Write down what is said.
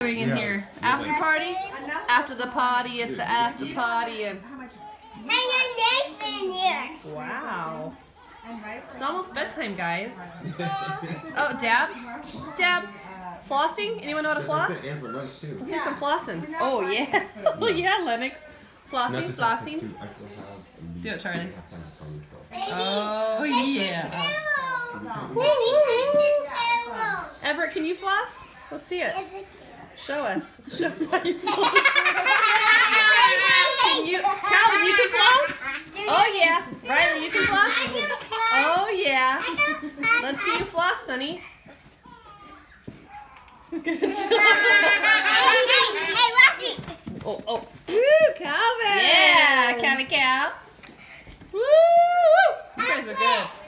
doing in here? After party? After the potty, it's the after party. And Hey, your name's in here. wow. It's almost bedtime, guys. Oh, Dab? Dab? Flossing? Anyone know how to floss? Let's do some flossing. Oh, yeah. Oh, yeah, Lennox. Flossing, flossing. Do it, Charlie. Oh, yeah. Everett, can you floss? Let's see it. Show us. Show us how you floss. Calvin, you can floss? Oh, yeah. Riley, you can floss? Oh, yeah. Let's see you floss, Sonny. Good job. Hey, Rocky. Oh, oh. Woo, Calvin. Yeah, Callie Cow. Woo! You guys are good.